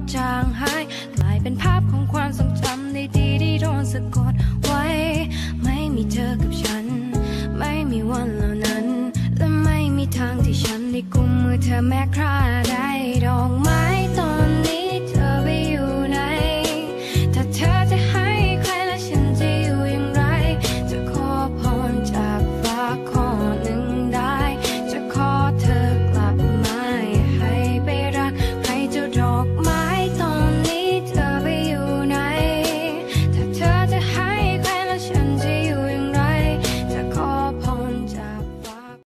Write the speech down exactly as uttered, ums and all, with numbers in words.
จางหายกลายเป็นภาพของความทรงจำดีๆที่โดนสะกดไว้ไม่มีเธอกับฉันไม่มีวันเหล่านั้นและไม่มีทางที่ฉันได้กุมมือเธอแม้คราได้ดอกไม้